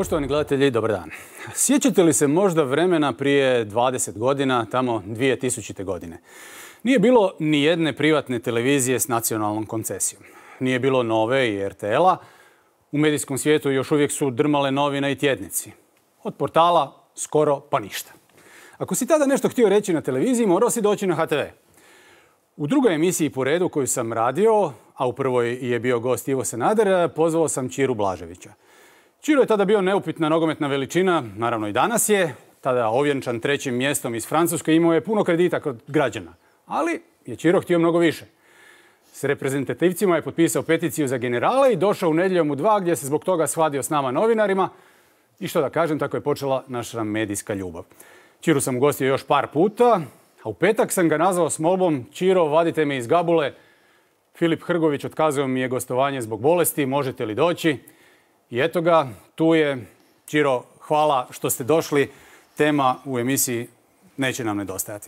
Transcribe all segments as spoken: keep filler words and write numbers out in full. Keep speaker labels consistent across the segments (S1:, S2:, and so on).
S1: Poštovani gledatelji, dobar dan. Sjećate li se možda vremena prije dvadeset godina, tamo dvije tisućite. godine? Nije bilo ni jedne privatne televizije s nacionalnom koncesijom. Nije bilo Nove i er te el-a. U medijskom svijetu još uvijek su drmale novine i tjednici. Od portala skoro pa ništa. Ako si tada nešto htio reći na televiziji, morao si doći na ha te ve. U drugoj emisiji po redu koju sam radio, a u prvoj je bio gost Ivo Sanader, pozvao sam Čiru Blaževića. Čiro je tada bio neupitna nogometna veličina, naravno i danas je. Tada ovjenčan trećim mjestom iz Francuske, imao je puno kredita kod građana. Ali je Čiro htio mnogo više. S reprezentativcima je potpisao peticiju za generale i došao u Nedjeljom u dva gdje se zbog toga svadio s nama novinarima. I što da kažem, tako je počela naša medijska ljubav. Čiru sam ugostio još par puta, a u petak sam ga nazvao s molbom: Čiro, vadite me iz Gabule. Filip Hrgović otkazao mi je gostovanje zbog bolesti, možete li doći? I eto ga, tu je. Čiro, hvala što ste došli. Tema u emisiji neće nam nedostajati.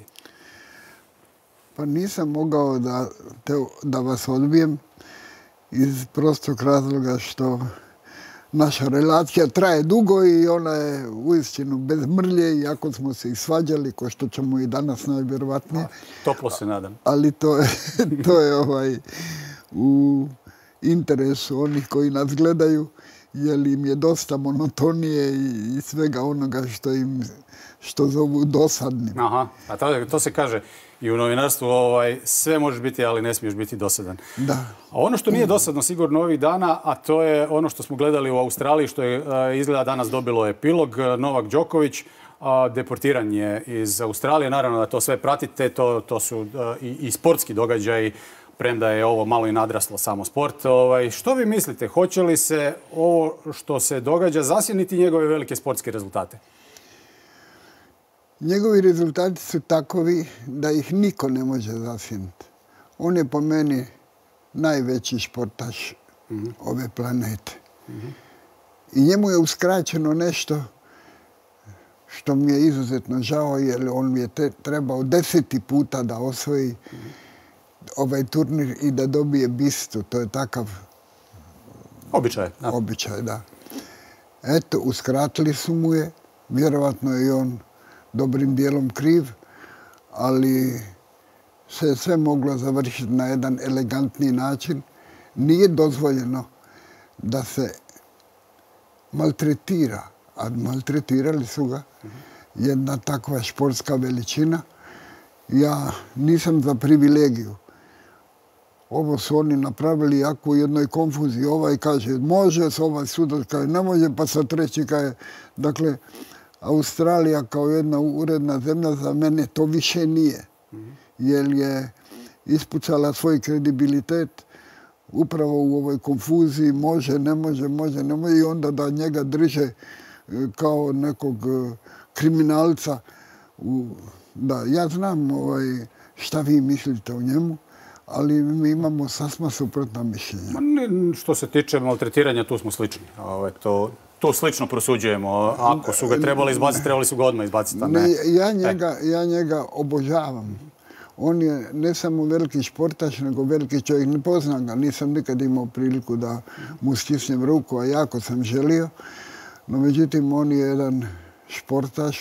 S2: Pa nisam mogao da, te, da vas odbijem iz prostog razloga što naša relacija traje dugo i ona je uistinu bez mrlje, iako smo se i svađali, ko što ćemo i danas najvjerovatnije.
S1: Toplo se nadam.
S2: Ali to je, to je ovaj, u interesu onih koji nas gledaju, jer im je dosta monotonije i, i svega onoga što im što zovu dosadnim.
S1: Aha, a to, to se kaže i u novinarstvu, ovaj, sve možeš biti, ali ne smiješ biti dosadan.
S2: Da.
S1: A ono što nije dosadno sigurno ovih dana, a to je ono što smo gledali u Australiji, što je izgleda danas dobilo epilog. Novak Đoković deportiran je iz Australije. Naravno da to sve pratite, to, to su i, i sportski događaji, premda je ovo malo i nadraslo samo sport. Ovaj, što vi mislite, hoće li se ovo što se događa zasjeniti njegove velike sportske rezultate?
S2: Njegovi rezultati su takovi da ih niko ne može zasjeniti. On je po meni najveći športaš mm-hmm. ove planete. Mm-hmm. I njemu je uskraćeno nešto što mi je izuzetno žao, jer on mi je te, trebao deseti puta da osvoji mm-hmm. ovaj turnir i da dobije bistu. To je takav
S1: običaj. Da.
S2: Običaj, da. Eto, uskratili su mu je. Vjerovatno je i on dobrim dijelom kriv, ali se je sve moglo završiti na jedan elegantni način. Nije dozvoljeno da se maltretira, a maltretirali su ga jedna takva športska veličina. Ja nisam za privilegiju. Ovo su oni napravili jako u jednoj konfuziji. Ovaj kaže može, ovaj sudac kaže ne može, pa sa treći kaže. Dakle, Australija kao jedna uredna zemlja za mene to više nije. Jer je ispucala svoj kredibilitet upravo u ovoj konfuziji. Može, ne može, može, ne može. I onda da njega drže kao nekog kriminalca. Da, ja znam ovaj, šta vi mislite o njemu, ali mi imamo sasma suprotna mišljenja.
S1: Što se tiče maltretiranja, tu smo slični. Ovo, to, to slično prosuđujemo. Ako su ga trebali izbaciti, trebali su ga odmah izbaciti. Ne.
S2: Ne, ja, njega, ja njega obožavam. On je ne samo veliki športaš, nego veliki čovjek. Ne poznam ga, nisam nikad imao priliku da mu stisnem ruku, a jako sam želio. No, međutim, on je jedan športaš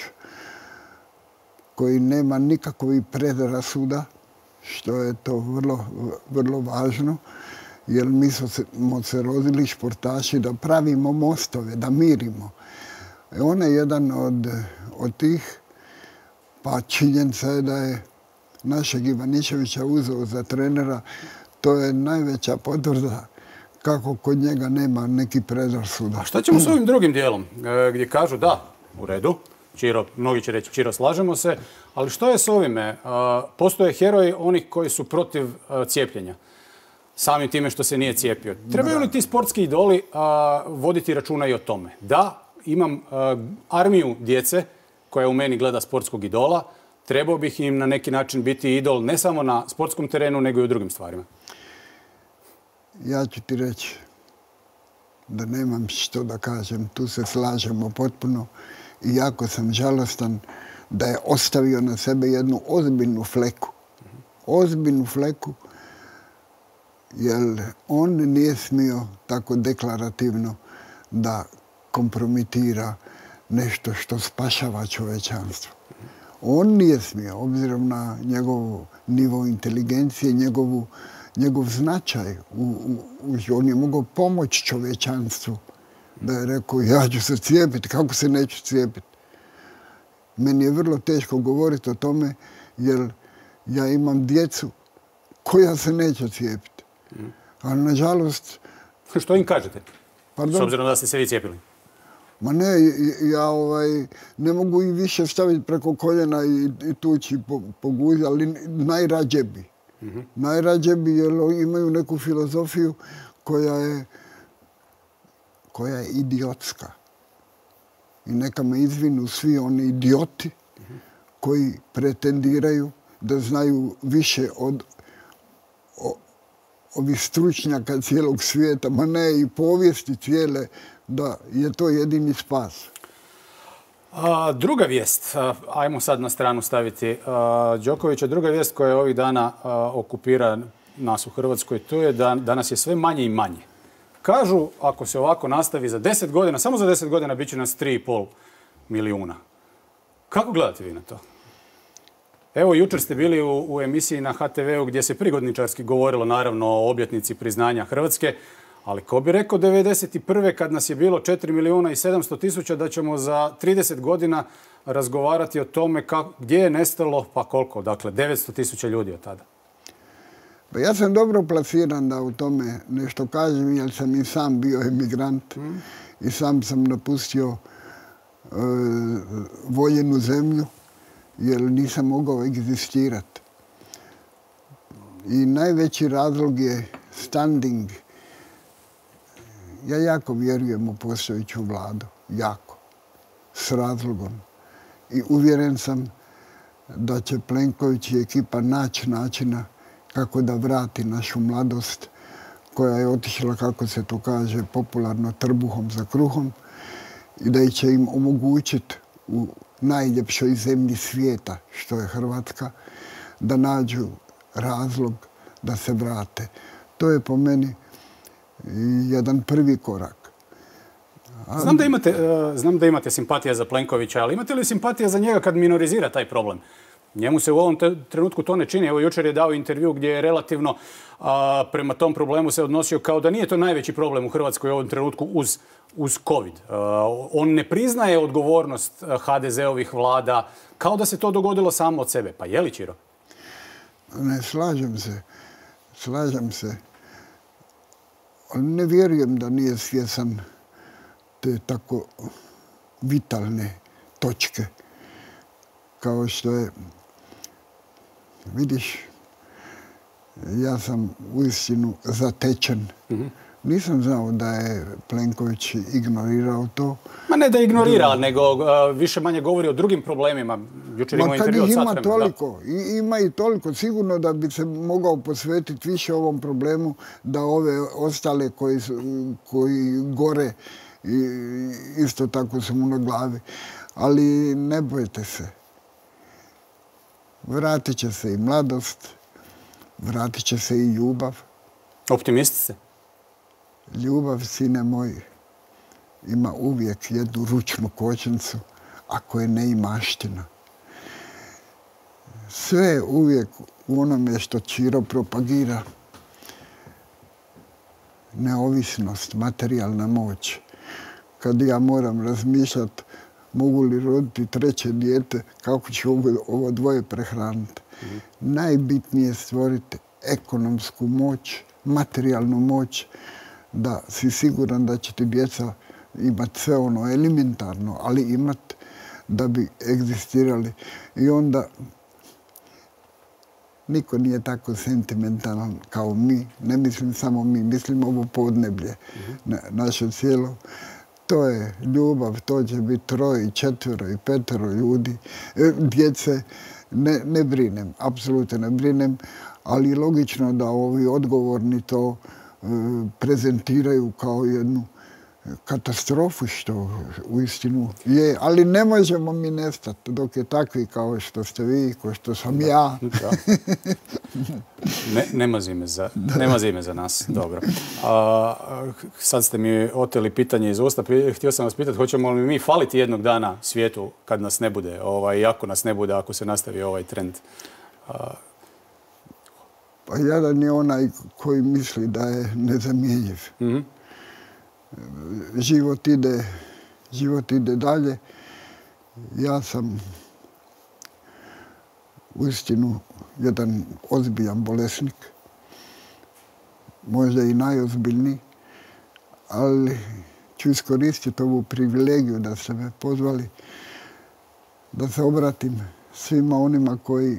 S2: koji nema nikakvih predrasuda, što je to vrlo, vrlo važno, jer mi smo se rodili športaši da pravimo mostove, da mirimo. E on je jedan od, od tih, pa činjenica je da je našeg Ivaniševića uzeo za trenera. To je najveća potvrda kako kod njega nema neki predrasuda.
S1: A šta ćemo s ovim drugim dijelom, gdje kažu da, u redu, Čiro, mnogi će reći Čiro, slažemo se, ali što je s ovime? Postoje heroji onih koji su protiv cijepljenja, samim time što se nije cijepio. Trebaju li ti sportski idoli voditi računa i o tome? Da, imam armiju djece koja u meni gleda sportskog idola, trebao bih im na neki način biti idol ne samo na sportskom terenu, nego i u drugim stvarima.
S2: Ja ću ti reći da nemam što da kažem, tu se slažemo potpuno. I jako sam žalostan da je ostavio na sebe jednu ozbiljnu fleku. Ozbiljnu fleku, jer on nije smio tako deklarativno da kompromitira nešto što spašava čovečanstvo. On nije smio, obzirom na njegov nivo inteligencije, njegovu, njegov značaj. U, u, on je mogao pomoći čovečanstvu. Da je rekao, ja ću se cijepiti, kako se neću cijepiti? Meni je vrlo teško govoriti o tome, jer ja imam djecu koja se neće cijepiti. Ali, nažalost...
S1: Što im kažete?
S2: Pardon?
S1: S obzirom da ste se vi cijepili.
S2: Ma ne, ja ovaj, ne mogu i više staviti preko koljena i, i tući po, po guzi, ali najrađe bi. Mm-hmm. Najrađe bi, jer imaju neku filozofiju koja je, koja je idiotska. I neka me izvinu svi oni idioti mm-hmm. koji pretendiraju da znaju više od o, ovih stručnjaka cijelog svijeta, ma ne i povijesti cijele, da je to jedini spas.
S1: A, druga vijest, a, ajmo sad na stranu staviti a, Đokovića, druga vijest koja ovih dana a, okupira nas u Hrvatskoj, to je da danas je sve manje i manje. Kažu, ako se ovako nastavi za deset godina, samo za deset godina bit će nas tri i pol milijuna. Kako gledate vi na to? Evo, jučer ste bili u, u emisiji na ha te veu gdje se prigodničarski govorilo naravno o obljetnici priznanja Hrvatske, ali ko bi rekao devedeset prve kad nas je bilo četiri milijuna i sedamsto tisuća da ćemo za trideset godina razgovarati o tome kako, gdje je nestalo, pa koliko, dakle devetsto tisuća ljudi od tada.
S2: Pa ja sam dobro plasiran da u tome nešto kažem, jer sam i sam bio emigrant mm. i sam sam napustio e, voljenu zemlju, jer nisam mogao egzistirati. I najveći razlog je standing. Ja jako vjerujem u postojeću vladu, jako, s razlogom. I uvjeren sam da će Plenković i ekipa naći načina kako da vrati našu mladost koja je otišla, kako se to kaže, popularno trbuhom za kruhom i da će im omogućiti u najljepšoj zemlji svijeta, što je Hrvatska, da nađu razlog da se vrate. To je po meni jedan prvi korak.
S1: A... Znam, da imate, uh, znam da imate simpatija za Plenkovića, ali imate li simpatija za njega kad minorizira taj problem? Njemu se u ovom trenutku to ne čini. Evo, jučer je dao intervju gdje je relativno uh, prema tom problemu se odnosio kao da nije to najveći problem u Hrvatskoj u ovom trenutku uz, uz COVID. Uh, on ne priznaje odgovornost ha de zeovih vlada kao da se to dogodilo samo od sebe. Pa je li, Ćiro?
S2: Ne, slažem se. Slažem se. Ne vjerujem da nije svjesan te tako vitalne točke kao što je, vidiš, ja sam uistinu zatečen. Mm-hmm. Nisam znao da je Plenković ignorirao to. Ma
S1: ne da ignorira, da... nego uh, više manje govori o drugim problemima. Jučer imao intervju od sat vremena.
S2: Ima toliko, i, ima i toliko. Sigurno da bi se mogao posvetiti više ovom problemu, da ove ostale koji, su, koji gore i, isto tako su mu na glavi. Ali ne bojte se. Vratit će se i mladost, vratit će se i ljubav.
S1: Optimisti ste?
S2: Ljubav, sine moj, ima uvijek jednu ručnu kočnicu, ako je ne i maština. Sve je uvijek u onome što Ćiro propagira. Neovisnost, materijalna moć. Kad ja moram razmišljati mogu li roditi treće dijete, kako ću ovo, ovo dvoje prehraniti. Mm-hmm. Najbitnije je stvoriti ekonomsku moć, materijalnu moć, da si siguran da će ti djeca imati sve ono elementarno, ali imati da bi egzistirali. I onda niko nije tako sentimentalan kao mi. Ne mislim samo mi, mislim ovo podneblje, mm-hmm. naše cijelo. To je ljubav, to će biti troje, četvero i petero ljudi, djece. Ne, ne brinem, apsolutno ne brinem, ali logično da ovi odgovorni to e, prezentiraju kao jednu katastrofu što uistinu je, ali ne možemo mi nestati dok je takvi kao što ste vi, kao što sam ja.
S1: Ne, nema zime za, nema zime za nas, dobro. A, sad ste mi oteli pitanje iz usta, htio sam vas pitati hoćemo li mi faliti jednog dana svijetu kad nas ne bude, ovaj, ako nas ne bude, ako se nastavi ovaj trend. A...
S2: Pa jedan je onaj koji misli da je nezamjenjiv. Mm-hmm. Život ide, život ide dalje. Ja sam uistinu jedan ozbiljan bolesnik. Možda i najozbiljniji. Ali ću iskoristiti ovu privilegiju da ste me pozvali da se obratim svima onima koji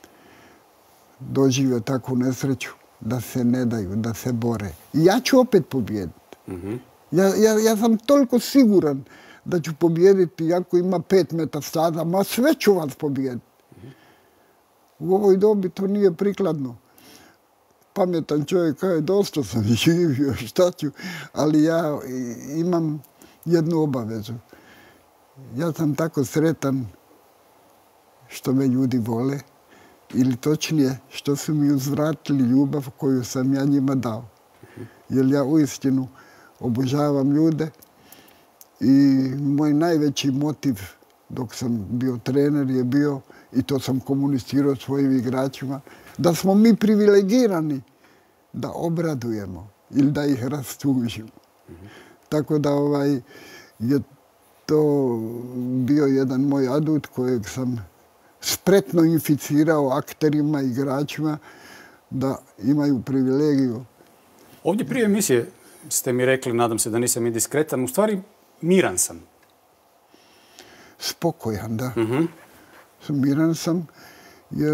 S2: dožive takvu nesreću, da se ne daju, da se bore. I ja ću opet pobijediti. Mm-hmm. Ja, ja, ja sam toliko siguran da ću pobijediti, iako ima pet metastaza, ma sve ću vas pobijediti. Mm-hmm. U ovoj dobi to nije prikladno. Pametan čovjek kaže, dosta sam živio, šta ću, ali ja imam jednu obavezu. Ja sam tako sretan što me ljudi vole, ili točnije što su mi uzvratili ljubav koju sam ja njima dao. Jer ja uistinu obožavam ljude i moj najveći motiv dok sam bio trener je bio, i to sam komunicirao svojim igračima, da smo mi privilegirani da obradujemo ili da ih rastužimo. Mm-hmm. Tako da ovaj, je to bio jedan moj adut kojeg sam spretno inficirao akterima, igračima da imaju privilegiju.
S1: Ovdje prije emisije ste mi rekli, nadam se da nisam indiskretan, u stvari miran sam.
S2: Spokojan, da.
S1: Mm-hmm.
S2: Miran sam, jer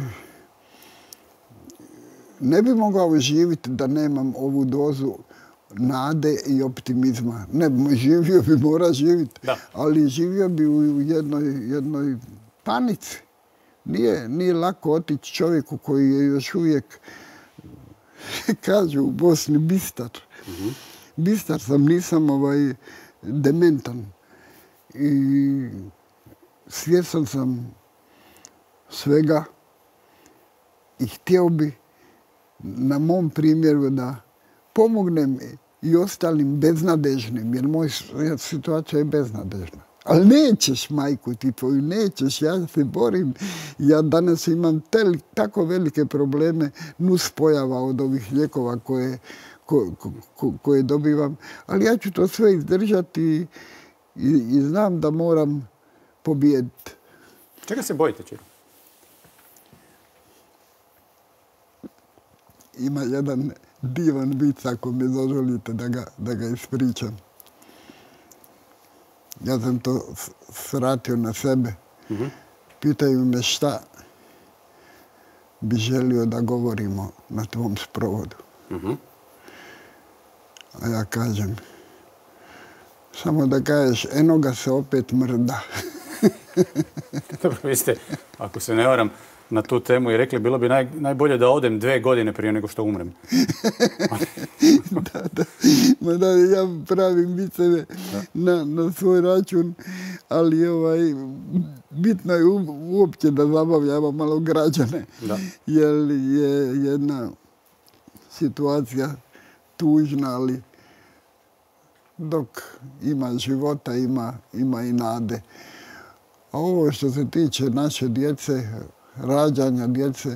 S2: ne bi mogao živjeti da nemam ovu dozu nade i optimizma. Ne, živio bi, mora živjeti, ali živio bi u jednoj, jednoj panici. Nije, nije lako otići čovjeku koji je još uvijek, kažu u Bosni, bistar. Mm-hmm. Bistar sam, nisam ovaj, dementan. I svjestan sam svega i htio bi na mom primjeru da pomognem i ostalim beznadežnim, jer moja situacija je beznadežna. Ali nećeš, majku ti tvoju, nećeš, ja se borim. Ja danas imam tel, tako velike probleme nuspojava od ovih lijekova koje, ko, ko, koje dobivam. Ali ja ću to sve izdržati i, i, i znam da moram pobijediti.
S1: Čega se bojite, Ćiro?
S2: Ima jedan divan vic, ako mi dozvolite da ga, da ga ispričam. Ja sam to svratio na sebe. Mm-hmm. Pitaju me šta bi želio da govorimo na tvom sprovodu. Mm-hmm. A ja kažem, samo da kažeš, eno ga se opet mrda.
S1: Dobro, vi ste, ako se ne varam, na tu temu i rekli bilo bi naj, najbolje da odem dve godine prije nego što umrem.
S2: da, da. Ma da, ja pravim viceve na, na svoj račun, ali ovaj, bitno je u, uopće da zabavljamo malo građane. Da. Jer je jedna situacija tužna, ali dok ima života, ima, ima i nade. A ovo što se tiče naše djece, rađanja djece,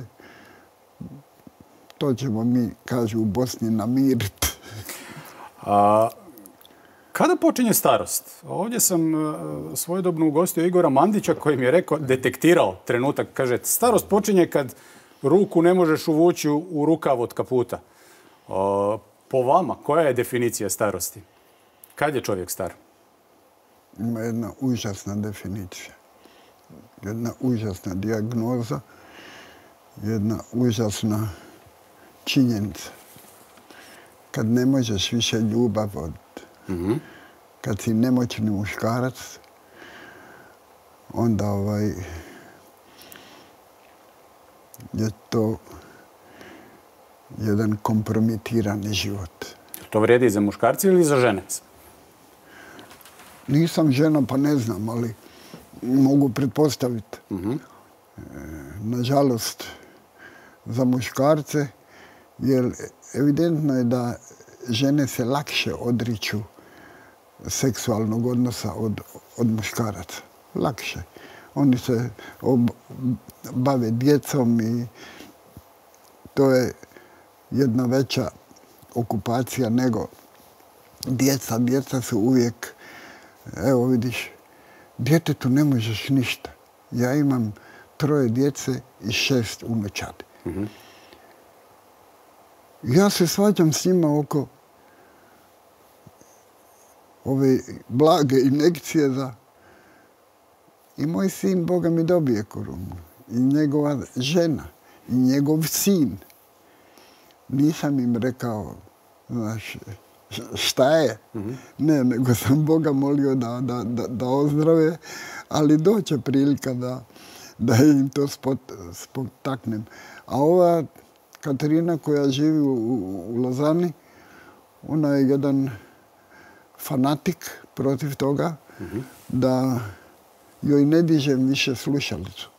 S2: to ćemo mi, kažu u Bosni, namiriti.
S1: A, kada počinje starost? Ovdje sam svojedobno ugostio Igora Mandića koji mi je rekao, detektirao trenutak, kaže, starost počinje kad ruku ne možeš uvući u rukav od kaputa. A, po vama, koja je definicija starosti? Kad je čovjek star?
S2: Ima jedna užasna definicija. Jedna užasna dijagnoza, jedna užasna činjenica. Kad ne možeš više ljubav voditi, mm-hmm. kad si nemoćni muškarac, onda ovaj, je to jedan kompromitirani život.
S1: To vrijedi i za muškarce ili za žene?
S2: nisam žena pa ne znam, ali mogu pretpostaviti. Mm-hmm. E, nažalost, za muškarce, jer evidentno je da žene se lakše odriču seksualnog odnosa od, od muškaraca. Lakše. Oni se ob, bave djecom i to je jedna veća okupacija nego djeca. Djeca su uvijek, evo vidiš, djetetu ne možeš ništa. Ja imam troje djece i šest unučadi. Mm-hmm. Ja se svađam s njima oko ove blage injekcije za... I moj sin, Boga mi, dobije koronu. I njegova žena. I njegov sin. Nisam im rekao, znaš, šta je. Mm-hmm. Ne, nego sam Boga molio da, da, da, da ozdrave, ali doće prilika da, da im to spot, spotaknem. A ova Katarina koja živi u, u Lozani, ona je jedan fanatik protiv toga, mm-hmm. da joj ne dižem više slušalicu.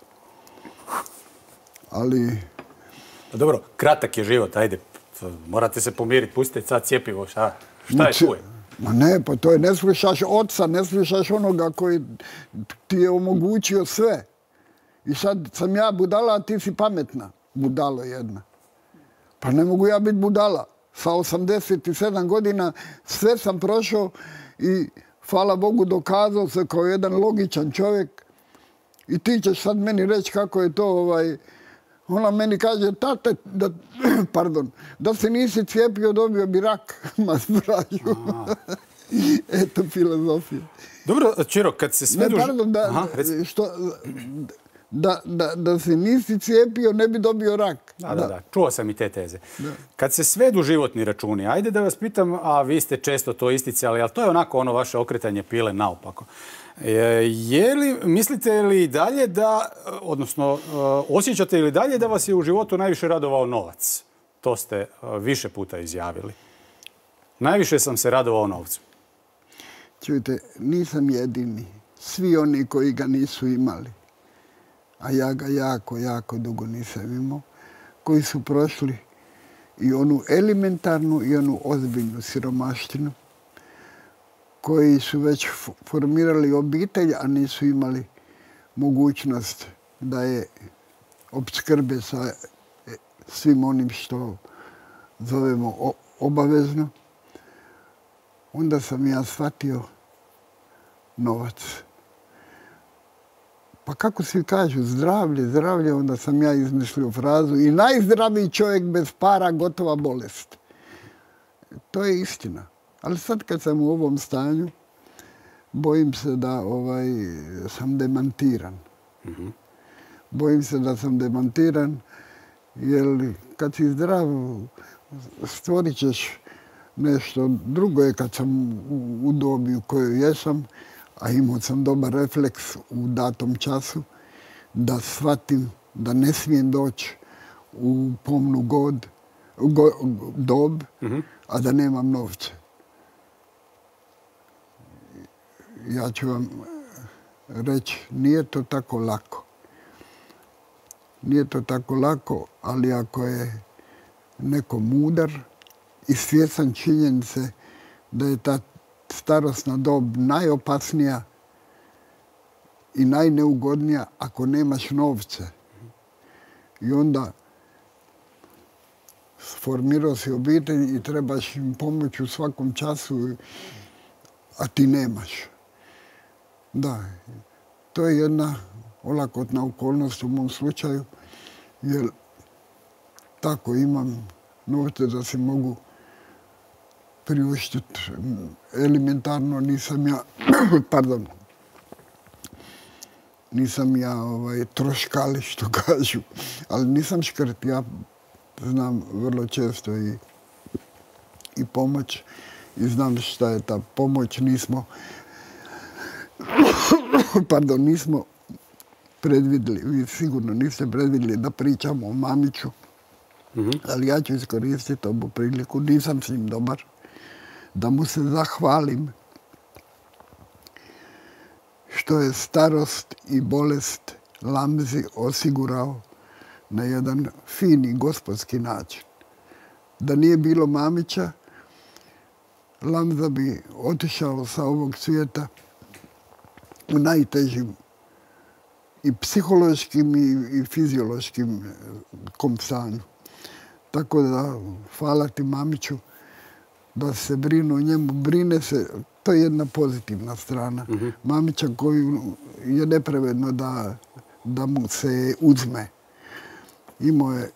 S2: Ali...
S1: Dobro, kratak je život, ajde, morate se pomiriti, pustite sad cjepivo, šta, šta je tvoje?
S2: Ma ne, pa to je, ne slušaš oca, ne slušaš onoga koji ti je omogućio sve. I sad sam ja budala, a ti si pametna. Budalo jedna. Pa ne mogu ja biti budala. Sa osamdeset sedam godina sve sam prošao i hvala Bogu dokazao se kao jedan logičan čovjek. I ti ćeš sad meni reći kako je to ovaj... Ona meni kaže, tate, da, pardon, da se nisi cijepio, dobio bi rak. Ma spraću. Eto filozofija.
S1: Dobro, Čiro, kad se sve...
S2: Ne, pardon, da, Aha, što, da, da, da se nisi cijepio, ne bi dobio rak.
S1: Da, da, da. Čuo sam i te teze. Da. Kad se svedu životni računi, ajde da vas pitam, a vi ste često to isticali, ali to je onako ono vaše okretanje pile naopako. Je li, mislite li dalje da, odnosno osjećate li dalje da vas je u životu najviše radovao novac? To ste više puta izjavili. Najviše sam se radovao novcu.
S2: Čujte, nisam jedini. Svi oni koji ga nisu imali, a ja ga jako, jako dugo nisam imao, koji su prošli i onu elementarnu i onu ozbiljnu siromaštinu, koji su već formirali obitelj, a nisu imali mogućnost da je opskrbe sa svim onim što zovemo obavezno, onda sam ja shvatio novac. Pa kako svi kažu, zdravlje, zdravlje, onda sam ja izmislio frazu i najzdraviji čovjek bez para, gotova bolest. To je istina. Ali sad kad sam u ovom stanju, bojim se da ovaj, sam demantiran. Mm-hmm. Bojim se da sam demantiran, jer kad si zdrav, stvorit ćeš nešto. Drugo je kad sam u dobi u kojoj jesam, a imao sam dobar refleks u datom času, da shvatim da ne smijem doći u pomnu god, go, dob, mm-hmm. a da nemam novce. Ja ću vam reći, nije to tako lako. Nije to tako lako, ali ako je neko mudar i svjestan činjenice da je ta starosna dob najopasnija i najneugodnija ako nemaš novce. I onda sformirao si obitelj i trebaš im pomoći u svakom času, a ti nemaš. Da, to je jedna olakotna okolnost u mom slučaju, jer tako imam novce da se mogu priuštiti. Elementarno nisam ja, pardon, nisam ja ovaj, troškali, što kažu, ali nisam škrt. Ja znam vrlo često i, i pomoć i znam šta je ta pomoć. Nismo, pardon, nismo predvidjeli, vi sigurno niste predvidjeli da pričamo o Mamiću, mm-hmm. ali ja ću iskoristiti ovu priliku, nisam s njim dobar, da mu se zahvalim što je starost i bolest Lamzi osigurao na jedan fini gospodski način. Da nije bilo Mamića, Lamza bi otišao sa ovog svijeta u najtežim i psihološkim i, i fiziološkim stanju. Tako da, hvala ti Mamiću, da se brinu o njemu. Brine se, to je jedna pozitivna strana. Mm-hmm. Mamića koju je nepravedno da, da mu se uzme. Imao je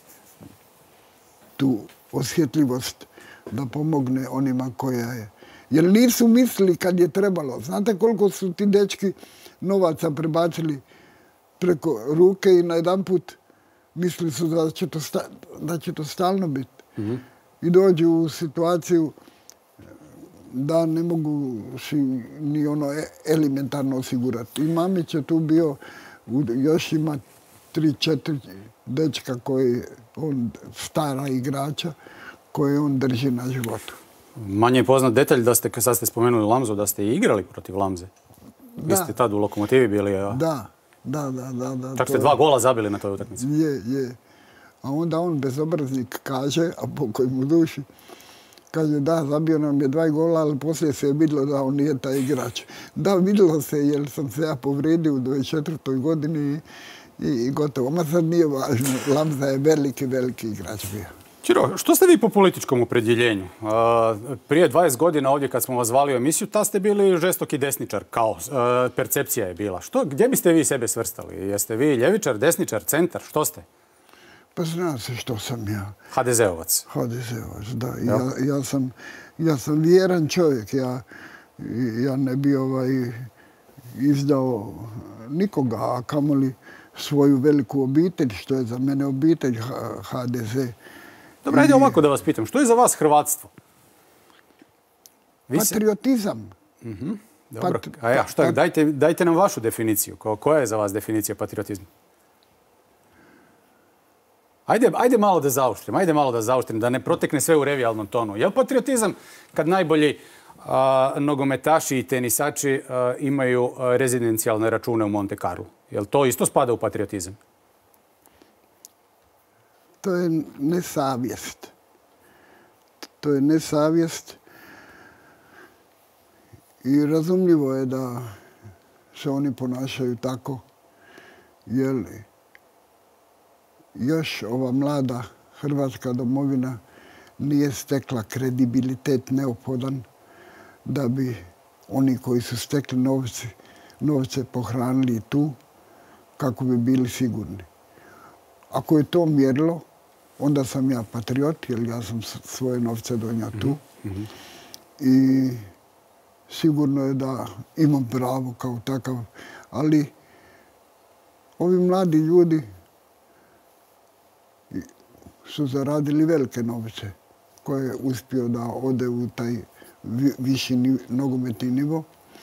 S2: tu osjetljivost da pomogne onima koja je. Jer nisu mislili kad je trebalo. Znate koliko su ti dečki novaca prebacili preko ruke i najedanput mislili su da će to, sta, da će to stalno biti. Mm-hmm. I dođu u situaciju da ne mogu si ni ono elementarno osigurati. I Mamić je tu bio, još ima tri, četiri dečka koji on, stara igrača, koje on drži na životu.
S1: Manje je poznat detalj da ste, sad ste spomenuli Lamzu, da ste i igrali protiv Lamze. Vi ste tad u Lokomotivi bili. A...
S2: Da, da, da. da, da
S1: Čak ste dva gola zabili na toj utakmici.
S2: Je, je. A onda on bezobraznik kaže, a pokoj mu duši, kaže da, zabio nam je dva gola, ali poslije se je vidjelo da on nije taj igrač. Da, vidjelo se jer sam se ja povrijedio u dvadeset četvrtoj godini i, i gotovo. Ma sad nije važno, Lamza je veliki, veliki igrač bio.
S1: Ćiro, što ste vi po političkom opredjeljenju? Prije dvadeset godina ovdje kad smo vas zvali u emisiju, ta ste bili žestoki desničar, kao percepcija je bila. Što, gdje biste vi sebe svrstali? Jeste vi ljevičar, desničar, centar? Što ste?
S2: Pa zna se što sam ja.
S1: ha de zeovac.
S2: ha de zeovac, da. Ja, ja, sam, ja sam vjeran čovjek. Ja, ja ne bi ovaj izdao nikoga, a kamoli svoju veliku obitelj, što je za mene obitelj ha de ze.
S1: Dobro, ajde ovako da vas pitam. Što je za vas hrvatstvo?
S2: Vi patriotizam.
S1: Se... Mm-hmm. Dobro. Pat... A ja, što je? Dajte, dajte nam vašu definiciju. Ko, koja je za vas definicija patriotizma? Ajde, ajde malo da zaoštrim, ajde malo da zaoštrim, da ne protekne sve u revijalnom tonu. Je li patriotizam kad najbolji a, nogometaši i tenisači a, imaju a, rezidencijalne račune u Monte Carlo? Je li to isto spada u patriotizam?
S2: To je nesavjest. To je nesavjest i razumljivo je da se oni ponašaju tako, jer još ova mlada Hrvatska domovina nije stekla kredibilitet neophodan da bi oni koji su stekli novce, novce pohranili tu kako bi bili sigurni. Ako je to mjerilo, onda sam ja patriot, jer ja sam svoje novce donio tu. Mm-hmm. I sigurno je da imam pravo kao takav. Ali ovi mladi ljudi su zaradili velike novce koje je uspio da ode u taj viši nogometni nivo.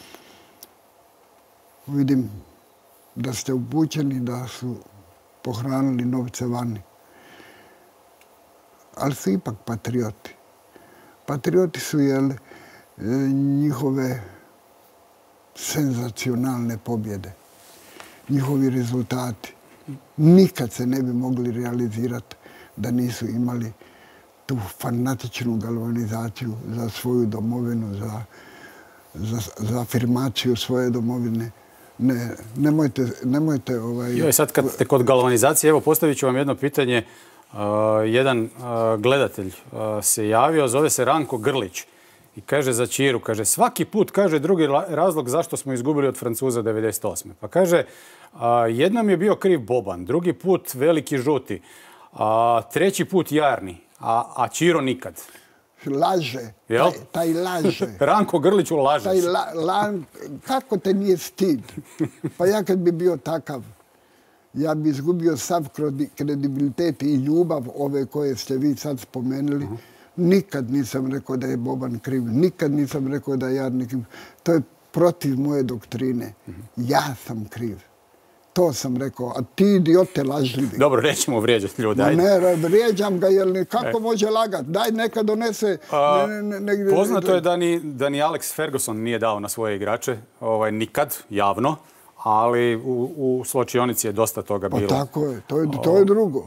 S2: Vidim da ste upućeni, da su pohranili novce vani. Ali su ipak patrioti. Patrioti su jel, njihove senzacionalne pobjede, njihovi rezultati. Nikad se ne bi mogli realizirati da nisu imali tu fanatičnu galvanizaciju za svoju domovinu, za, za, za afirmaciju svoje domovine. Ne, nemojte... nemojte ovaj...
S1: Joj, sad kad ste kod galvanizacije, evo postavit ću vam jedno pitanje. Uh, jedan uh, gledatelj uh, se javio, zove se Ranko Grlić i kaže za Čiru, kaže svaki put, kaže drugi razlog zašto smo izgubili od Francuza devedeset osme. Pa kaže, uh, jednom je bio kriv Boban, drugi put veliki žuti, a treći put Jarni, a, a Čiro nikad.
S2: Laže, taj, taj laže.
S1: Ranko Grliću lažeš.
S2: Taj la, la, kako te nije stid? Pa ja kad bi bio takav, ja bi izgubio sav kredibilitet i ljubav ove koje ste vi sad spomenuli. Uh-huh. Nikad nisam rekao da je Boban kriv, nikad nisam rekao da je Jarni kriv. To je protiv moje doktrine. Uh-huh. Ja sam kriv. To sam rekao, a ti idiote lažljivi.
S1: Dobro, nećemo vrijeđati ljude.
S2: Ne, vrijeđam ga, jer kako može lagati? Daj, neka donese...
S1: Poznato je da ni Alex Ferguson nije dao na svoje igrače, nikad, javno, ali u slačionici je dosta toga bilo.
S2: Pa tako je, to je drugo.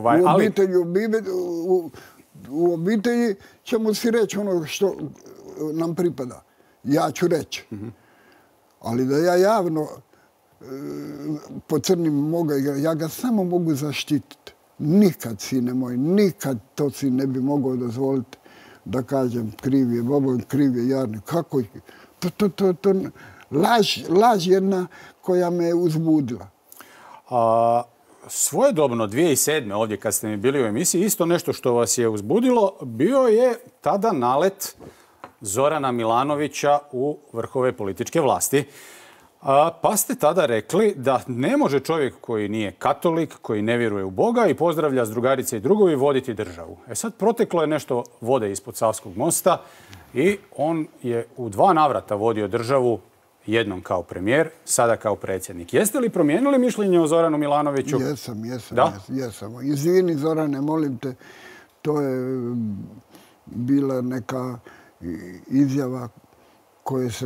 S2: U obitelji ćemo si reći ono što nam pripada. Ja ću reći. Ali da ja javno pocrnim moga igra, ja ga samo mogu zaštititi. Nikad, sine moj, nikad to si ne bi mogao dozvoliti da kažem kriv je Bobo, kriv je Jarni. Kako? To, to, to, to, laž, laž jedna koja me je uzbudila.
S1: A, svojedobno, dvije tisuće sedme. ovdje kad ste mi bili u emisiji, isto nešto što vas je uzbudilo, bio je tada nalet Zorana Milanovića u vrhove političke vlasti. Pa ste tada rekli da ne može čovjek koji nije katolik, koji ne vjeruje u Boga i pozdravlja s drugarice i drugovi voditi državu. E sad proteklo je nešto vode ispod Savskog mosta i on je u dva navrata vodio državu, jednom kao premijer, sada kao predsjednik. Jeste li promijenili mišljenje o Zoranu Milanoviću?
S2: Jesam, jesam, da? jesam. Izvini Zorane, molim te, to je bila neka izjava koja se...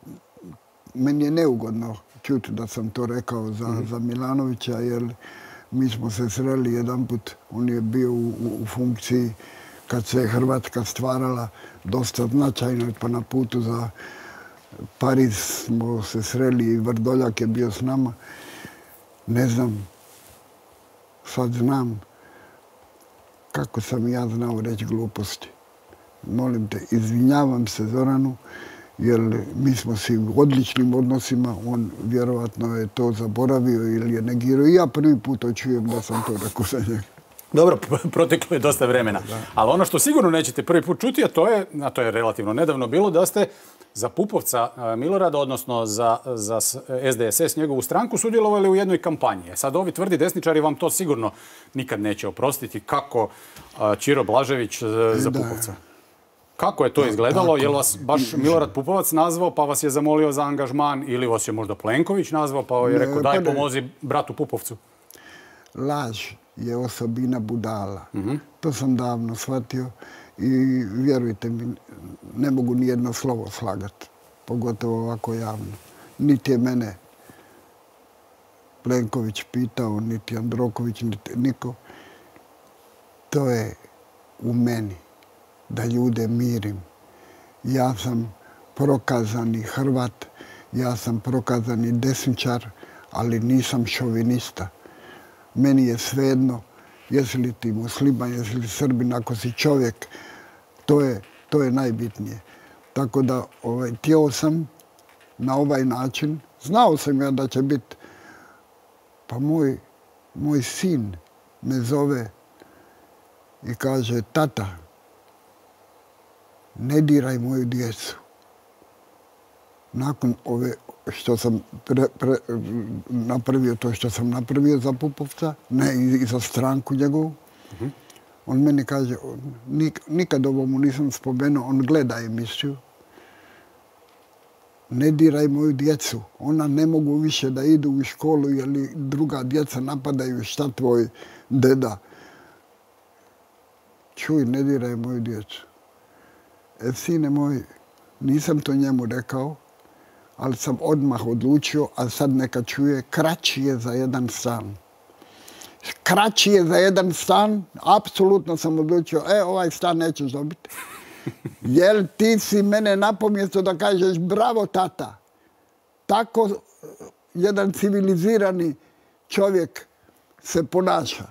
S2: Meni je neugodno čuti da sam to rekao za, mm. za Milanovića, jer mi smo se sreli jedan put. On je bio u, u funkciji kad se Hrvatska stvarala dosta značajno, pa na putu za Pariz smo se sreli i Vrdoljak je bio s nama. Ne znam, sad znam kako sam ja znao reći gluposti. Molim te, izvinjavam se Zoranu, jer mi smo si u odličnim odnosima, on vjerovatno je to zaboravio ili je negirao. I ja prvi put čujem da sam to rekao za njega.
S1: Dobro, proteklo je dosta vremena. Ali ono što sigurno nećete prvi put čuti, a to je, a to je relativno nedavno bilo, da ste za Pupovca Milorada, odnosno za, za S D S S, njegovu stranku, sudjelovali u jednoj kampanji. Sad ovi tvrdi desničari vam to sigurno nikad neće oprostiti. Kako Ćiro Blažević za Pupovca? Kako je to izgledalo? Je li vas baš Milorad Pupovac nazvao pa vas je zamolio za angažman ili vas je možda Plenković nazvao pa je rekao daj pomozi bratu Pupovcu?
S2: Laž je osobina budala. To sam davno shvatio i vjerujte mi, ne mogu ni jedno slovo slagati, pogotovo ovako javno. Niti je mene Plenković pitao, niti Jandroković, niti niko. To je u meni. Da ljude mirim. Ja sam prokazani Hrvat, ja sam prokazani desničar, ali nisam šovinista. Meni je svejedno, jesi li ti musliman, jesi li Srbin, ako si čovjek, to je, to je najbitnije. Tako da ovaj, htio sam na ovaj način, znao sam ja da će biti, pa moj, moj sin me zove i kaže, tata, ne diraj moju djecu. Nakon ove što sam pre, pre, napravio to što sam napravio za Pupovca, ne i za stranku njegovu, mm-hmm. on meni kaže, nik, nikad ovo mu nisam spomenuo, on gleda emisiju, ne diraj moju djecu, ona ne mogu više da idu u školu jer druga djeca napadaju šta tvoj deda. Čuj, ne diraj moju djecu. E, sine moj, nisam to njemu rekao, ali sam odmah odlučio, a sad neka čuje, kraći je za jedan stan. Kraći je za jedan stan, apsolutno sam odlučio, e, ovaj stan nećeš dobiti. Jer ti si mene napomjesto da kažeš, bravo tata, tako jedan civilizirani čovjek se ponaša.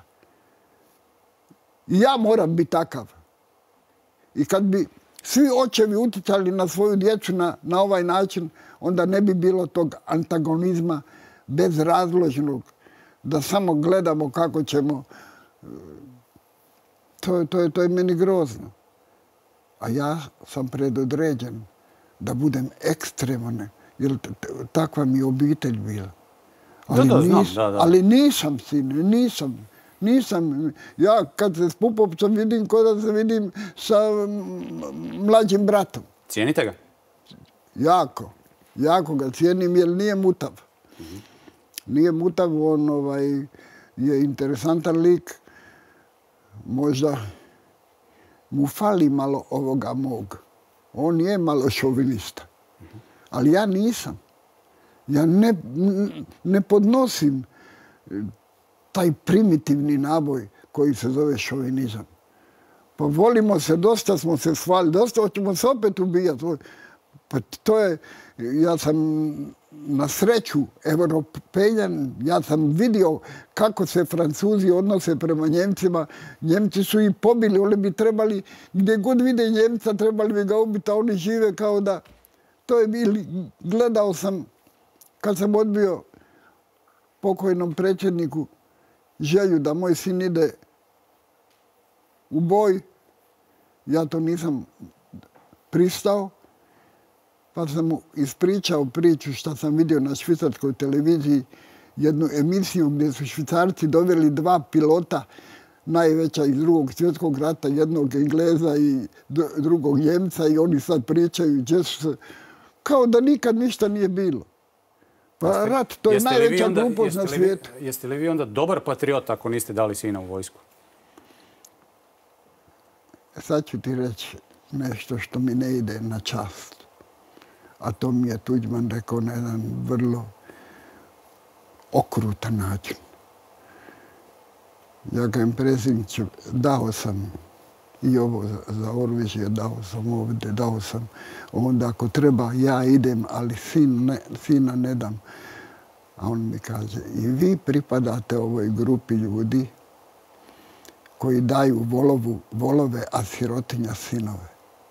S2: Ja moram biti takav. I kad bi svi očevi utjecali na svoju djecu na, na ovaj način, onda ne bi bilo tog antagonizma bezrazložnog, da samo gledamo kako ćemo. To, to, to je meni grozno. A ja sam predodređen da budem ekstreman, jer takva mi je obitelj bila. Ali,
S1: da, da, znam,
S2: nis,
S1: da, da.
S2: ali nisam, sine, nisam. Nisam. Ja kad se s Pupovcem vidim, ko da se vidim sa mlađim bratom.
S1: Cijenite ga?
S2: Jako. Jako ga cijenim jer nije mutav.
S1: Mm-hmm.
S2: nije mutav, on ovaj, je interesantan lik. Možda mu fali malo ovoga mog. On je malo šovinista. Ali ja nisam. Ja ne, ne podnosim taj primitivni naboj koji se zove šovinizam. Pa volimo se, dosta smo se svali, dosta ćemo se opet ubijati. Pa to je, ja sam na sreću Evropeljan, ja sam vidio kako se Francuzi odnose prema Njemcima. Njemci su ih pobili, oni bi trebali, gdje god vide Njemca, trebali bi ga ubiti, a oni žive kao da... To je bili, gledao sam, kad sam odbio pokojnom predsjedniku želju da moj sin ide u boj, ja to nisam pristao, pa sam mu ispričao priču što sam vidio na švicarskoj televiziji, jednu emisiju gdje su Švicarci doveli dva pilota, najveća iz drugog svjetskog rata, jednog Engleza i drugog Njemca, i oni sad pričaju gdje su se, kao da nikad ništa nije bilo. Pa rat, to je najveća glupost na svijetu.
S1: Jeste li vi onda dobar patriot ako niste dali sina u vojsku?
S2: Sad ću ti reći nešto što mi ne ide na čast. A to mi je Tuđman rekao na jedan vrlo okrutan način. Ja kažem, predsjedniče, dao sam i ovo za oružje, dao sam ovdje, dao sam. Onda ako treba, ja idem, ali sin ne, sina ne dam. A on mi kaže, i vi pripadate ovoj grupi ljudi koji daju volovu, volove, a sirotinja sinove.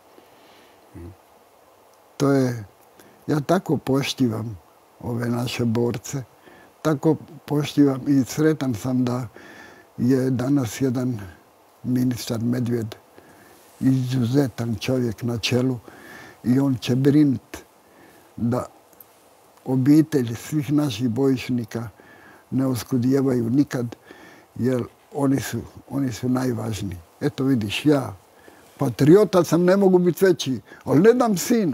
S2: To je, ja tako poštivam ove naše borce, tako poštivam i sretan sam da je danas jedan ministar Medved, izuzetan čovjek na čelu, i on će brinuti da obitelji svih naših bojišnika ne oskudijevaju nikad, jer oni su, oni su najvažniji. Eto vidiš, ja, patriota sam, ne mogu biti veći, ali ne dam sina.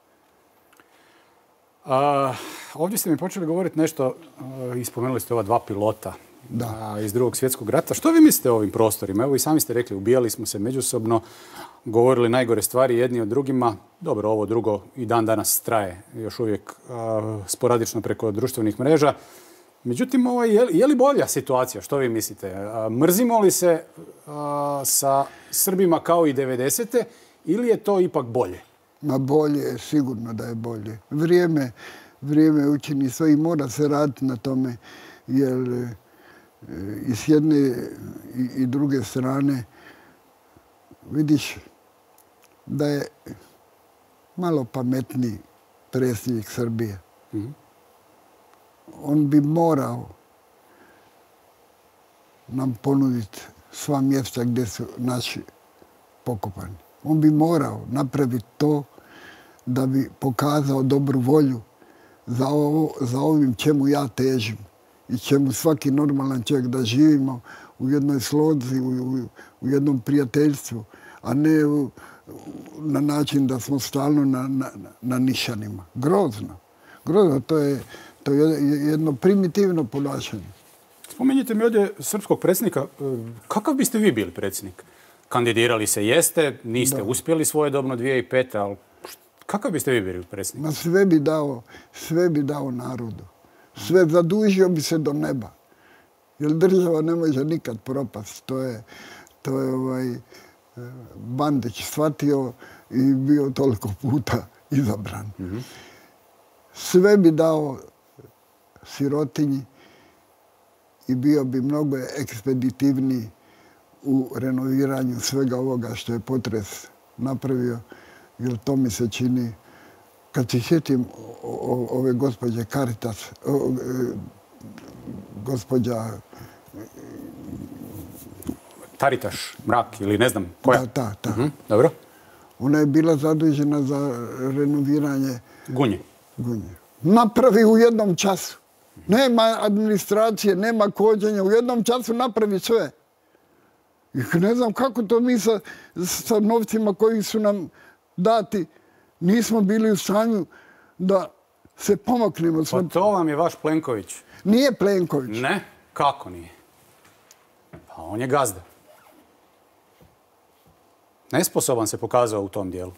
S1: A, ovdje ste mi počeli govoriti nešto, i spomenuli ste ova dva pilota
S2: da.
S1: iz drugog svjetskog rata. Što vi mislite o ovim prostorima? Evo i sami ste rekli, ubijali smo se međusobno, govorili najgore stvari jedni od drugima. Dobro, ovo drugo i dan danas traje još uvijek a, sporadično preko društvenih mreža. Međutim, ovo, je, je li bolja situacija? Što vi mislite? A, mrzimo li se a, sa Srbima kao i devedesete ili je to ipak bolje?
S2: Ma bolje je, sigurno da je bolje. Vrijeme, vrijeme učini sve i mora se raditi na tome, jer i s jedne i, i druge strane vidiš da je malo pametniji predsjednik Srbije. Mm-hmm. On bi morao nam ponuditi sva mjesta gdje su naši pokopani. On bi morao napraviti to da bi pokazao dobru volju za, ovo, za ovim čemu ja težim i čemu svaki normalan čovjek, da živimo u jednoj slozi, u, u, u jednom prijateljstvu, a ne u, na način da smo stalno na, na, na nišanima. Grozno. Grozno, to je, to je jedno primitivno ponašanje.
S1: Spomenjite mi ovdje srpskog predsjednika. Kakav biste vi bili predsjednik? Kandidirali se jeste, niste da. uspjeli svojedobno dvije tisuće pete. ali kakav biste vi bili predsjednik?
S2: Ma sve bi dao, sve bi dao narodu. Sve zadužio bi se do neba. Jer država ne može nikad propasti. To je, to je ovaj Bandić shvatio i bio toliko puta izabran. Mm-hmm. Sve bi dao sirotinji i bio bi mnogo ekspeditivniji u renoviranju svega ovoga što je potres napravio, jer to mi se čini, kad se sjetim ove gospođe Caritas, o, gospođa
S1: Taritaš, Mrak ili ne znam koja.
S2: Da, ta, ta.
S1: Uh-huh. Dobro.
S2: Ona je bila zadužena za renoviranje
S1: Gunje.
S2: Gunje. Napravi u jednom času. Nema administracije, nema kođenja, u jednom času napravi sve. I ne znam kako to mi sa, sa novcima koji su nam dati nismo bili u stanju da se pomaknemo.
S1: Pa to vam je vaš Plenković.
S2: Nije Plenković.
S1: Ne? Kako nije? Pa on je gazda. Nesposoban se pokazao u tom dijelu.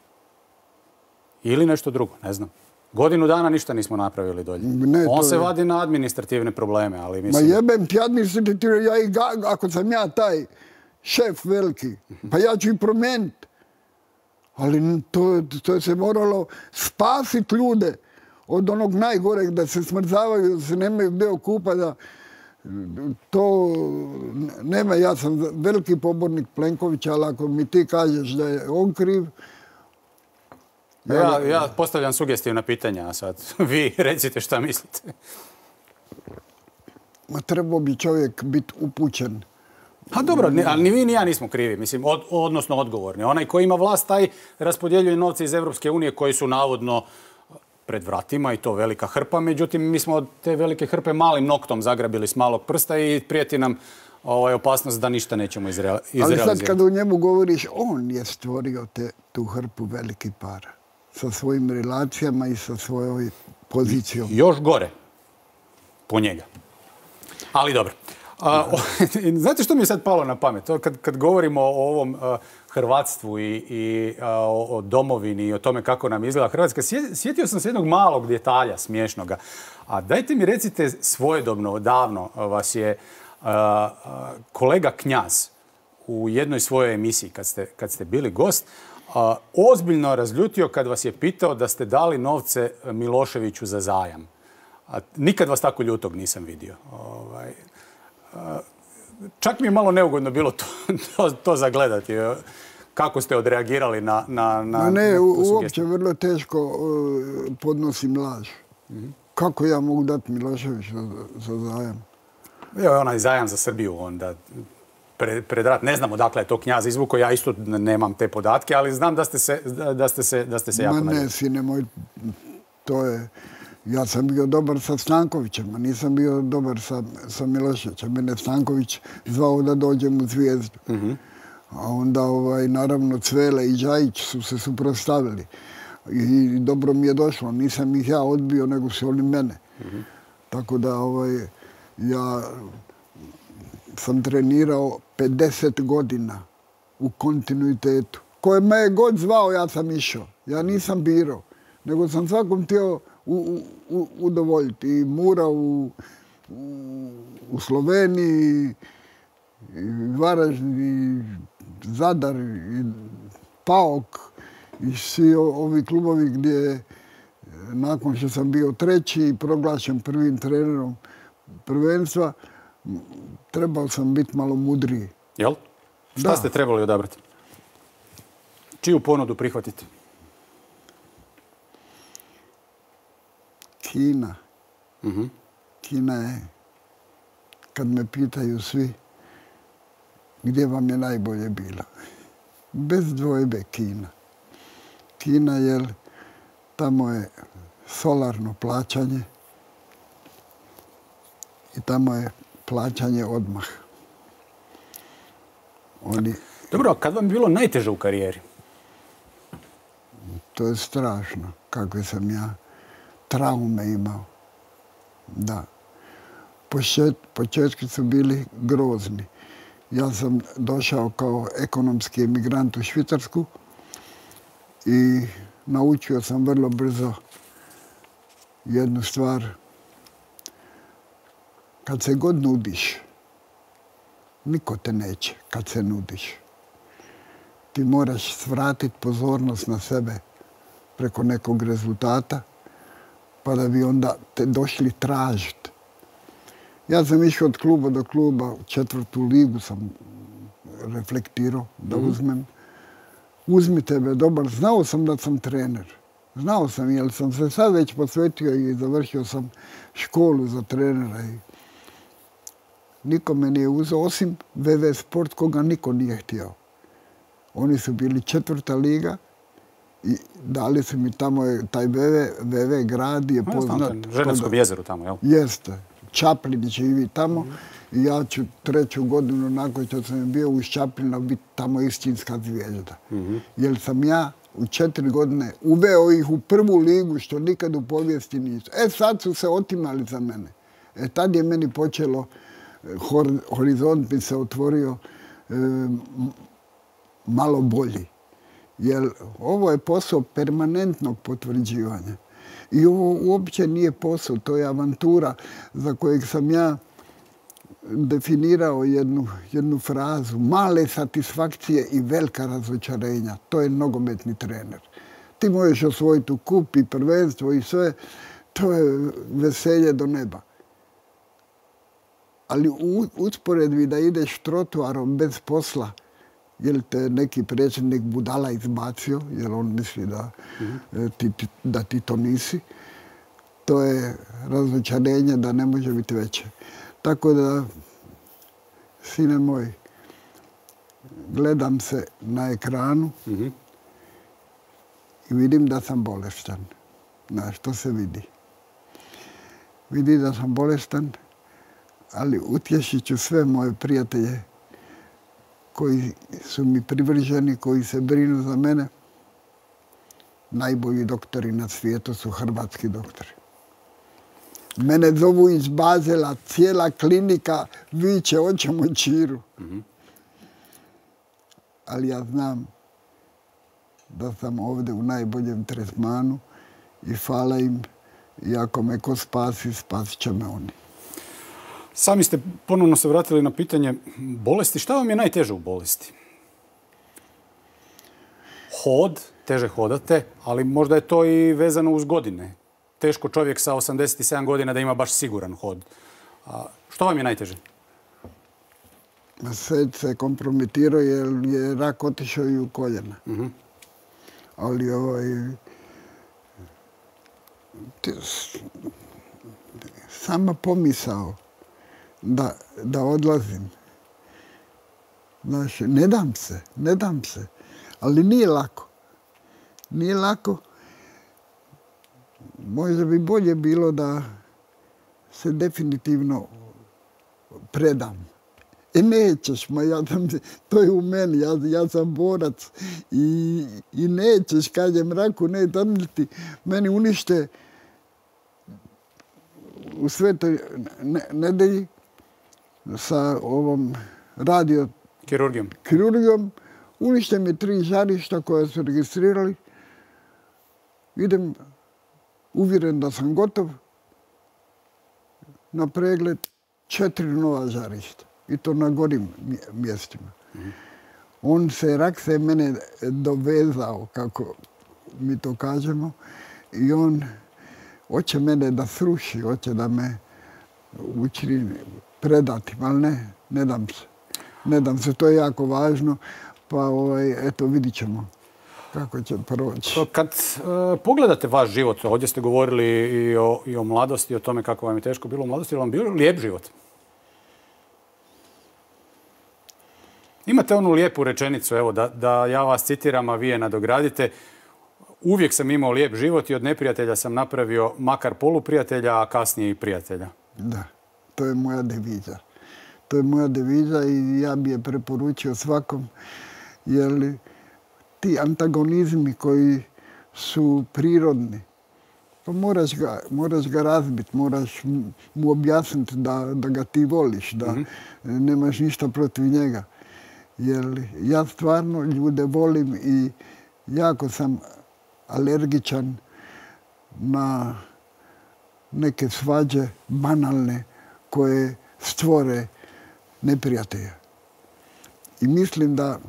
S1: Ili nešto drugo, ne znam. Godinu dana ništa nismo napravili dolje.
S2: Ne,
S1: on se
S2: je...
S1: vadi na administrativne probleme, ali mislim...
S2: Ma jebem ti administrativne, ja i ga, ako sam ja taj šef veliki, pa ja ću i promijeniti. Ali to, to se moralo spasiti ljude od onog najgoreg, da se smrzavaju, da se nemaju gdje okupati, da to nema. Ja sam veliki pobornik Plenkovića, ali ako mi ti kažeš da je on kriv...
S1: Ja, ja postavljam sugestivna pitanja, a sad vi recite šta mislite.
S2: Ma trebao bi čovjek biti upućen.
S1: Pa dobro, ali ni vi ni ja nismo krivi, mislim, od, odnosno odgovorni. Onaj koji ima vlast, taj raspodjeljuje novce iz Evropske unije koji su navodno pred vratima i to velika hrpa. Međutim, mi smo od te velike hrpe malim noktom zagrabili s malog prsta i prijeti nam ovaj, opasnost da ništa nećemo izrealizirati.
S2: Ali sad kad u njemu govoriš, on je stvorio te, tu hrpu veliki para. Sa svojim relacijama i sa svojoj pozicijom.
S1: Još gore po njega. Ali dobro. A, o, znate što mi je sad palo na pamet? To kad, kad govorimo o ovom a, hrvatstvu i, i a, o, o domovini i o tome kako nam izgleda Hrvatska, sjetio sam se jednog malog detalja smiješnoga. A dajte mi recite svojedobno, davno vas je a, a, kolega Knjaz u jednoj svojoj emisiji kad ste, kad ste bili gost a, ozbiljno razljutio kad vas je pitao da ste dali novce Miloševiću za zajam. A nikad vas tako ljutog nisam vidio. Ovaj, a, čak mi je malo neugodno bilo to, to, to zagledati. Kako ste odreagirali na, na, na,
S2: Ma ne,
S1: na tu sugestiju?
S2: Uopće vrlo teško uh, podnosim laž. Mm-hmm. Kako ja mogu dati Miloševiću za, za zajam?
S1: Evo je onaj zajam za Srbiju onda. Pred, pred rat. Ne znam odakle je to Knjaz izvukao, ja isto nemam te podatke, ali znam da ste se, da ste se, da ste se jako
S2: naljutili. Ma ne,
S1: naljutili.
S2: sine moj, to je... Ja sam bio dobar sa Stankovićem, a nisam bio dobar sa, sa Miloševićem. Mene Stanković zvao da dođem u Zvijezdu. Mm-hmm. A onda, ovaj, naravno, Cvele i Đajić su se suprotstavili. I dobro mi je došlo. Nisam ih ja odbio, nego su oni mene. Mm-hmm. Tako da, ovaj, ja sam trenirao pedeset godina u kontinuitetu. Koje me je god zvao, ja sam išao. Ja nisam birao, nego sam svakom htio u, u, udovoljiti. I Mura u, u, u Sloveniji, i Varaždin, i Zadar, i Paok, i svi ovi klubovi gdje nakon što sam bio treći i proglašen prvim trenerom prvenstva, trebao sam biti malo mudriji.
S1: Jel? Šta da. ste trebali odabrati? Čiju ponudu prihvatiti?
S2: Kina.
S1: Mm-hmm.
S2: Kina je, kad me pitaju svi, gdje vam je najbolje bilo? Bez dvojbe Kina. Kina, jer tamo je solarno plaćanje i tamo je plaćanje odmah. Oni...
S1: Dobro, a kad vam je bilo najteže u karijeri?
S2: To je strašno, kakve sam ja traume imao. Da. Početki su bili grozni. Ja sam došao kao ekonomski emigrant u Švicarsku i naučio sam vrlo brzo jednu stvar. Kad se god nudiš, niko te neće kad se nudiš. Ti moraš svratiti pozornost na sebe preko nekog rezultata, pa da bi onda te došli tražiti. Ja sam išao od kluba do kluba, u četvrtu ligu sam reflektirao da uzmem. Uzmi tebe, dobar. Znao sam da sam trener. Znao sam, jer sam se sad već posvetio i završio sam školu za trenera. I niko me nije uzeo, osim ve ve Sport, koga niko nije htio. Oni su bili četvrta liga i dali su mi tamo, taj ve ve, ve ve grad je poznat.
S1: U Žernovskom jezeru tamo, jel?
S2: Jeste. Čaplin živi tamo. I ja ću treću godinu nakon što sam bio u Čaplina biti tamo istinska zvijezda. Jer sam ja u četiri godine, uveo ih u prvu ligu, što nikad u povijesti nisu. E, sad su se otimali za mene. E, tad je meni počelo, horizont mi se otvorio e, malo bolji. Jer ovo je posao permanentnog potvrđivanja. I ovo uopće nije posao, to je avantura za kojeg sam ja definirao jednu, jednu frazu. Male satisfakcije i velika razočarenja. To je nogometni trener. Ti možeš osvojiti u kup i prvenstvo i sve. To je veselje do neba. Ali u usporedbi da ideš trotuarom bez posla, jer te neki predsjednik budala izbacio, jer on misli da, mm-hmm. ti, da ti to nisi, to je razočarenje da ne može biti veće. Tako da, sine moj, gledam se na ekranu mm-hmm. i vidim da sam bolestan. Znaš, to se vidi. Vidi da sam bolestan, ali utješit ću sve moje prijatelje koji su mi privrženi, koji se brinu za mene. Najbolji doktori na svijetu su hrvatski doktori. Mene zovu iz Bazela, cijela klinika viče, hoćemo Čiru. Mm-hmm. Ali ja znam da sam ovdje u najboljem tretmanu i hvala im. I ako me ko spasi, spasit će me oni.
S1: Sami ste ponovno se vratili na pitanje bolesti. Šta vam je najteže u bolesti? Hod, teže hodate, ali možda je to i vezano uz godine. Teško čovjek sa osamdeset sedam godina da ima baš siguran hod. A što vam je najteže?
S2: Sve se kompromitirao jer je rak otišao i u koljena. Mm-hmm. Ali ovaj... sama pomisao da, da odlazim. Znaš, ne dam se, ne dam se. Ali nije lako. Nije lako. Možda bi bolje bilo da se definitivno predam. E nećeš, ma ja sam, to je u meni, ja, ja sam borac. I, i nećeš, kažem raku, ne tamniti. Meni unište u Svetoj nedelji sa ovom radio
S1: kirurgijom.
S2: kirurgijom unište mi tri žarišta koja su registrirali. Idem uvjeren da sam gotov na pregled, četiri nova žarišta. I to na gorim mjestima. Mm-hmm. On se, rak se mene dovezao, kako mi to kažemo, i on hoće mene da sruši, hoće da me učini predatim, ali ne, ne dam se. Ne dam se, to je jako važno, pa ovaj, eto, vidit ćemo kako će proći.
S1: Kad uh, pogledate vaš život, ovdje ste govorili i o, i o mladosti, o tome kako vam je teško bilo u mladosti, je vam bio lijep život? Imate onu lijepu rečenicu, evo, da, da ja vas citiram, a vi je nadogradite. Uvijek sam imao lijep život i od neprijatelja sam napravio makar poluprijatelja, a kasnije i prijatelja.
S2: Da, to je moja deviza. To je moja deviza i ja bi je preporučio svakom, jer ti antagonizmi koji su prirodni, pa moraš ga, moraš ga razbiti, moraš mu objasniti da, da ga ti voliš, da mm-hmm. nemaš ništa protiv njega. Jer ja stvarno ljude volim i jako sam alergičan na neke svađe banalne koje stvore neprijatelja. I mislim da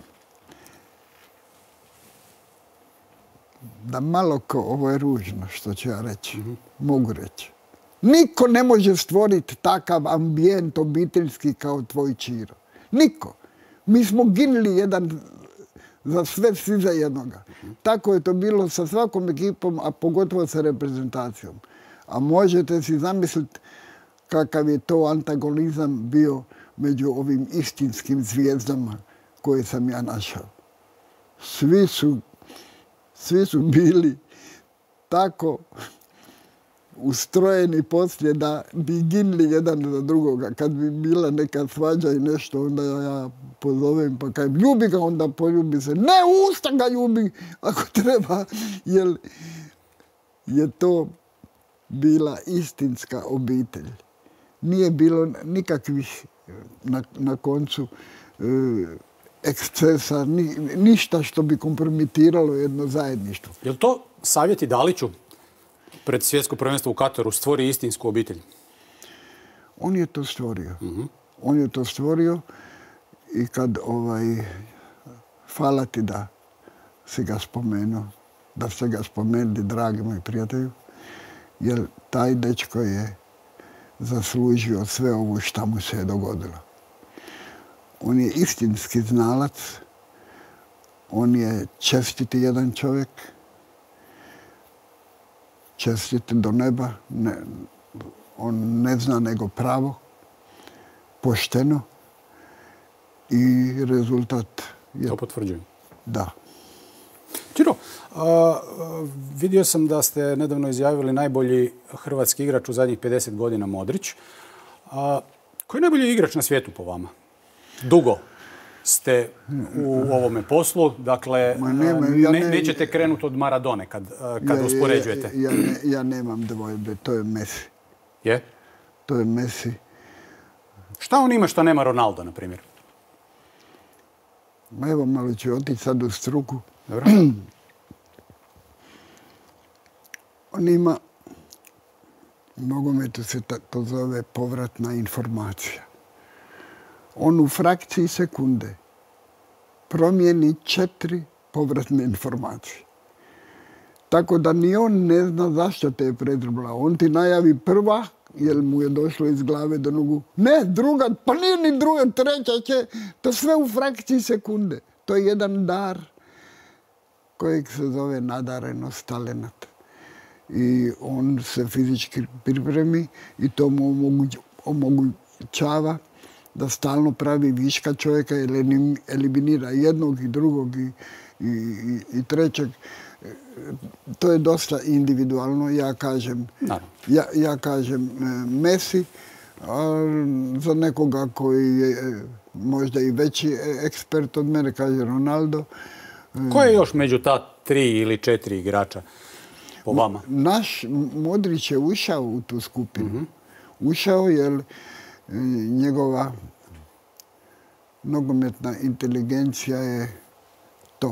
S2: da malo ko, ovo je ružno što ću ja reći, mm-hmm. mogu reći. Niko ne može stvoriti takav ambijent obiteljski kao tvoj Čiro. Niko. Mi smo ginuli jedan za sve, svi za jednoga. Mm-hmm. Tako je to bilo sa svakom ekipom, a pogotovo sa reprezentacijom. A možete si zamisliti kakav je to antagonizam bio među ovim istinskim zvijezdama koje sam ja našao. Svi su, svi su bili tako ustrojeni poslije da bi ginili jedan za drugoga. Kad bi bila neka svađa i nešto, onda ja pozovem pa kažem ljubi ga, onda poljubi se. Ne, usta ga ljubi ako treba, jer je to bila istinska obitelj. Nije bilo nikakvih na, na koncu e, ekscesa, ni, ništa što bi kompromitiralo jedno zajedništvo.
S1: Je li to savjeti Daliću pred svjetsko prvenstvo u Kataru stvori istinsku obitelj?
S2: On je to stvorio.
S1: Uh-huh.
S2: On je to stvorio i kad ovaj, hvala ti da si ga spomenuo, da ste ga spomenuli, dragi moji prijatelju, jer taj dečko je zaslužio sve ovo što mu se je dogodilo. On je istinski znalac, on je čestiti jedan čovjek, čestiti do neba, ne, on ne zna nego pravo, pošteno i rezultat je...
S1: To potvrđujem.
S2: Da.
S1: Čiro, a, vidio sam da ste nedavno izjavili najbolji hrvatski igrač u zadnjih pedeset godina Modrić. A, koji je najbolji igrač na svijetu po vama? Dugo ste u ovome poslu, dakle
S2: Ma nema, ja
S1: ne,
S2: ne,
S1: nećete krenuti od Maradone kad, kad
S2: ja,
S1: uspoređujete.
S2: Ja, ja, ne, ja nemam dvojbe, to je Messi.
S1: Je?
S2: To je Messi.
S1: Šta on ima što nema Ronaldo, na primjer?
S2: Ma evo, malo ću otići sad u struku.
S1: Dobro.
S2: On ima, u nogometu se to zove povratna informacija. On u frakciji sekunde promijeni četiri povratne informacije. Tako da ni on ne zna zašto te je predrbla. On ti najavi prva, jer mu je došlo iz glave do nogu. Ne, druga, pa nije ni druga, treća će. To sve u frakciji sekunde. To je jedan dar kojeg se zove nadarenost, talenat. I on se fizički pripremi i to mu omogućava da stalno pravi viška čovjeka i eliminira jednog i drugog i, i, i trećeg. To je dosta individualno. Ja kažem, ja, ja kažem Messi, a za nekoga koji je možda i veći ekspert od mene kaže Ronaldo.
S1: Ko je još među ta tri ili četiri igrača po vama?
S2: Naš Modrić je ušao u tu skupinu. Mm-hmm. Ušao jer njegova nogometna inteligencija je top.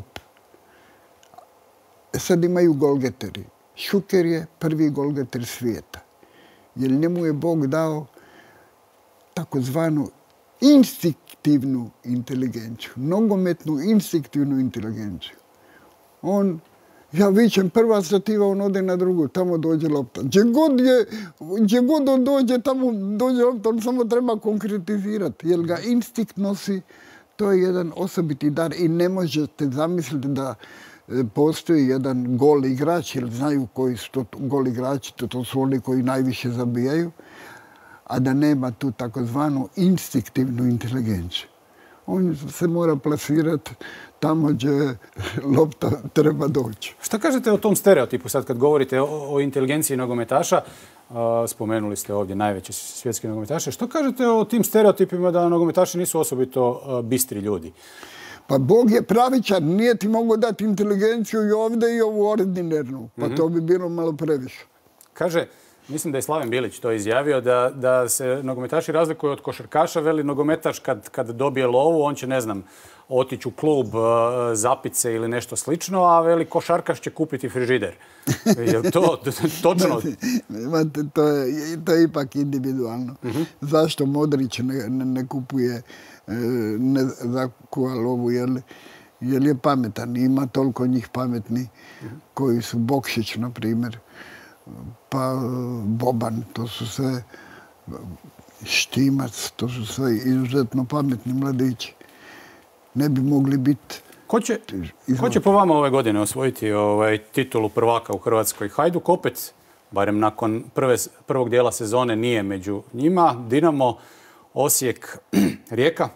S2: E sad imaju golgeteri. Šuker je prvi golgeter svijeta. Jer njemu je Bog dao takozvanu instinktivnu inteligenciju. Nogometnu instinktivnu inteligenciju. On, ja vičem prva stativa, on ode na drugu, tamo dođe lopta. Gdje god, je, gdje god on dođe, tamo dođe lopta, on samo treba konkretizirati. Jer ga instinkt nosi, to je jedan osobiti dar i ne možete zamisliti da postoji jedan gol igrač, jer znaju koji su to gol igrači, to, to su oni koji najviše zabijaju, a da nema tu takozvanu instinktivnu inteligenciju. On se mora plasirati tamo gdje lopta treba doći.
S1: Šta kažete o tom stereotipu sad kad govorite o, o inteligenciji nogometaša? Spomenuli ste ovdje najveće svjetske nogometaše. Što kažete o tim stereotipima da nogometaši nisu osobito bistri ljudi?
S2: Pa Bog je pravičan, nije ti mogu dati inteligenciju i ovdje i ovu ordinarnu. Pa mm-hmm. to bi bilo malo previše.
S1: Kaže, mislim da je Slaven Bilić to izjavio, da, da se nogometaši razlikuju od košarkaša. Veli nogometaš kad, kad dobije lovu, on će, ne znam, otići u klub, zapit se ili nešto slično, a veli košarkaš će kupiti frižider. Je to točno?
S2: Imate, to, je, to je ipak individualno. Mm-hmm. Zašto Modrić ne, ne, ne kupuje, ne zakuva lovu, jer, jer je pametan. Ima toliko njih pametni mm-hmm. koji su Bokšić, na primjer, pa Boban, to su sve Štimac, to su sve izuzetno pametni mladići. Ne bi mogli biti...
S1: Ko će, ko će po vama ove godine osvojiti ovaj, titulu prvaka u Hrvatskoj? Hajduk opet, barem nakon prve, prvog dijela sezone, nije među njima. Dinamo, Osijek, Rijeka?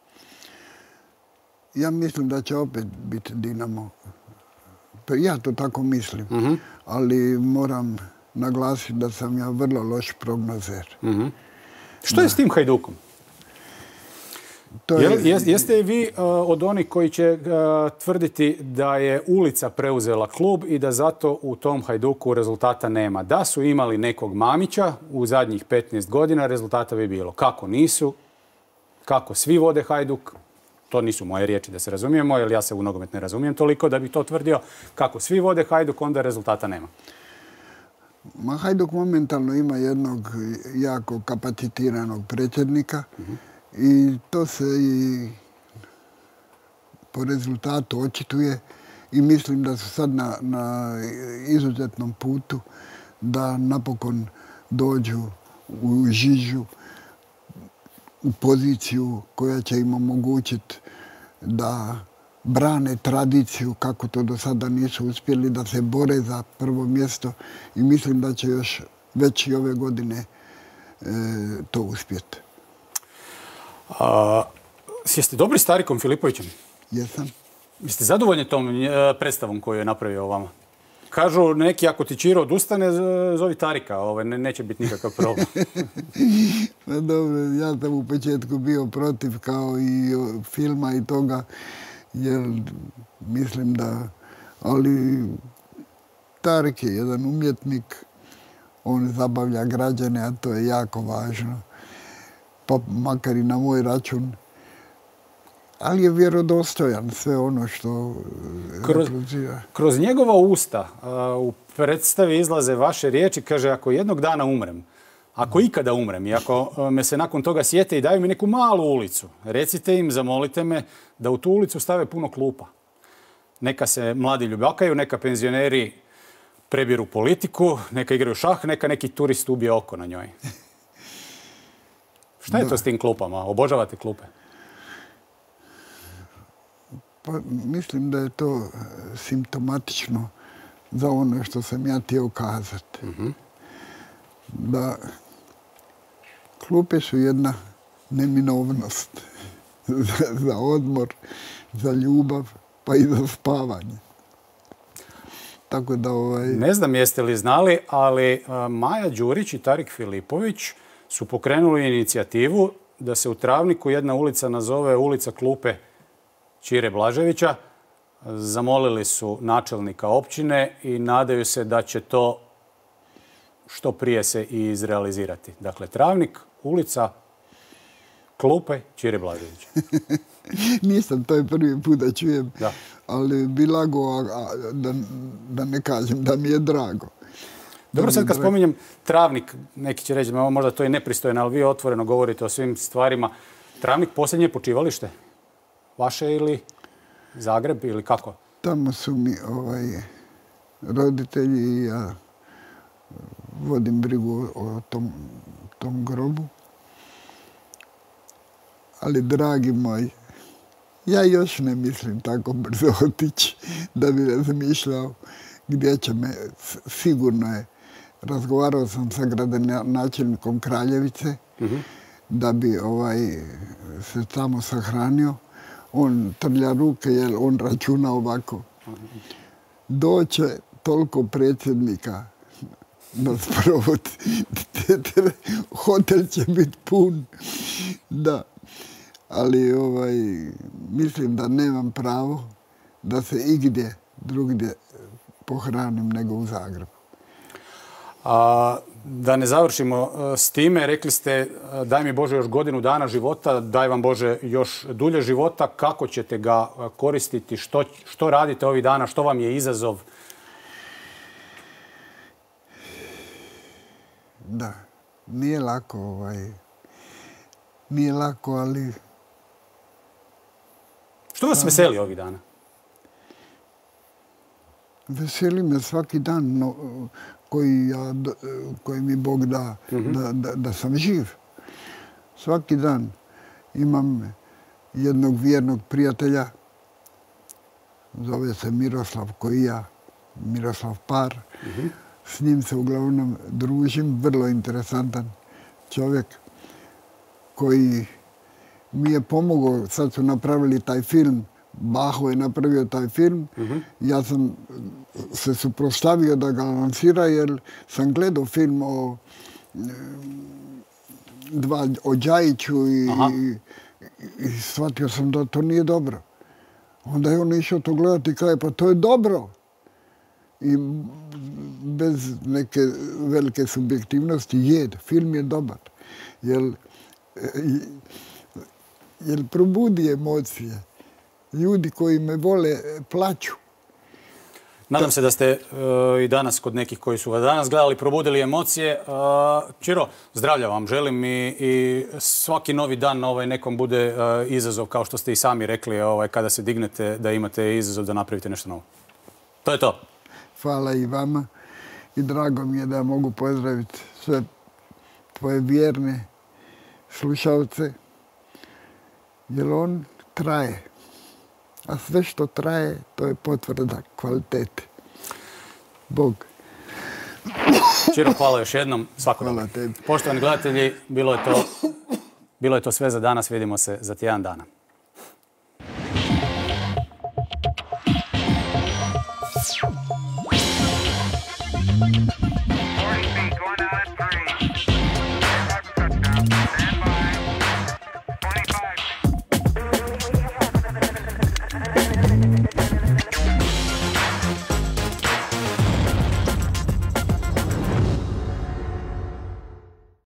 S2: Ja mislim da će opet biti Dinamo. Ja to tako mislim. Uh-huh. Ali moram naglasiti da sam ja vrlo loš prognozer.
S1: Mm-hmm. Što je s tim Hajdukom? Je... Jeste vi uh, od onih koji će uh, tvrditi da je ulica preuzela klub i da zato u tom Hajduku rezultata nema? Da su imali nekog Mamića u zadnjih petnaest godina, rezultata bi bilo. Kako nisu? Kako svi vode Hajduk? To nisu moje riječi, da se razumijemo, jer ja se u nogomet ne razumijem toliko da bih to tvrdio. Kako svi vode Hajduk, onda rezultata nema.
S2: Ma Hajduk momentalno ima jednog jako kapacitiranog predsjednika. Mm-hmm. I to se i po rezultatu očituje i mislim da su sad na, na izuzetnom putu da napokon dođu u žižu, u poziciju koja će im omogućiti da brane tradiciju kako to do sada nisu uspjeli, da se bore za prvo mjesto i mislim da će još već i ove godine e, to uspjeti.
S1: A, jeste dobri s Tarikom Filipovićem?
S2: Jesam.
S1: Jeste zadovoljni tom predstavom koju je napravio o vama? Kažu neki, ako ti Čiro odustane, zovi Tarika, ovaj, ne, neće biti nikakav problem.
S2: Pa dobro, ja sam u početku bio protiv kao i filma i toga, jer mislim da, ali Tarik je jedan umjetnik, on zabavlja građane, a to je jako važno. Pa makar i na moj račun. Ali je vjerodostojan sve ono što
S1: kroz, kroz njegova usta uh, u predstavi izlaze vaše riječi, kaže, ako jednog dana umrem, ako ikada umrem i ako uh, me se nakon toga sjete i daju mi neku malu ulicu, recite im, zamolite me da u tu ulicu stave puno klupa. Neka se mladi ljubakaju, neka penzioneri prebiru politiku, neka igraju šah, neka neki turist ubije oko na njoj. Šta je to s tim klupama? Obožavate klupe?
S2: Pa mislim da je to simptomatično za ono što sam ja htio kazati. Mm-hmm. Da klupe su jedna neminovnost za, za odmor, za ljubav, pa i za spavanje. Tako da ovaj...
S1: Ne znam jeste li znali, ali Maja Đurić i Tarik Filipović su pokrenuli inicijativu da se u Travniku jedna ulica nazove ulica Klupe Čire Blaževića. Zamolili su načelnika općine i nadaju se da će to što prije se i izrealizirati. Dakle, Travnik, ulica Klupe Čire Blaževića.
S2: Nisam, to je prvi put da čujem,
S1: da.
S2: Ali bi lago da, da ne kažem da mi je drago.
S1: Dobro, sad kad spominjem Travnik, neki će reći, možda to je nepristojno, ali vi otvoreno govorite o svim stvarima. Travnik posljednje počivalište? Vaše ili Zagreb ili kako?
S2: Tamo su mi ovaj, roditelji i ja vodim brigu o tom, tom grobu. Ali, dragi moji, ja još ne mislim tako brzo otići da bi razmišljao gdje će me, sigurno je. Razgovarao sam sa gradonačelnikom Kraljevice mm-hmm. da bi ovaj, se tamo sahranio. On trlja ruke jer on računa ovako. Doće toliko predsjednika na sprovod. Hotel će biti pun. Da. Ali ovaj, mislim da nemam pravo da se igdje drugdje pohranim nego u Zagrebu.
S1: A, da ne završimo s time, rekli ste daj mi Bože još godinu dana života, daj vam Bože još dulje života. Kako ćete ga koristiti? Što, što radite ovih dana? Što vam je izazov?
S2: Da, nije lako. Ovaj, nije lako, ali...
S1: Što vas veseli ovih dana?
S2: Veseli me svaki dan no, koji, ja, koji mi Bog da, mm-hmm. da, da, da sam živ. Svaki dan imam jednog vjernog prijatelja, zove se Miroslav koji ja, Miroslav Par. Mm-hmm. S njim se uglavnom družim, vrlo interesantan čovjek koji mi je pomogao. Sad su napravili taj film Baho je napravio taj film. Ja sam se suprotstavio da ga lansira jer sam gledao film o dva o Džajiću i, i, i shvatio sam da to nije dobro. Onda je on išao to gledati i kaže, pa to je dobro. I bez neke velike subjektivnosti je, film je dobar. Jer, jer probudi emocije. Ljudi koji me vole plaću.
S1: Nadam se da ste uh, i danas kod nekih koji su vas danas gledali probudili emocije. Uh, Čiro, zdravlja vam želim i, i svaki novi dan ovaj nekom bude uh, izazov, kao što ste i sami rekli, ovaj, kada se dignete da imate izazov da napravite nešto novo. To je to.
S2: Hvala i vama i drago mi je da mogu pozdraviti sve tvoje vjerne slušalce, jer on traje. A sve što traje, to je potvrda kvalitete. Bog.
S1: Čiro, hvala još jednom. Svako
S2: hvala tebi.
S1: Poštovani gledatelji, bilo je to, bilo je to sve za danas. Vidimo se za tjedan dana.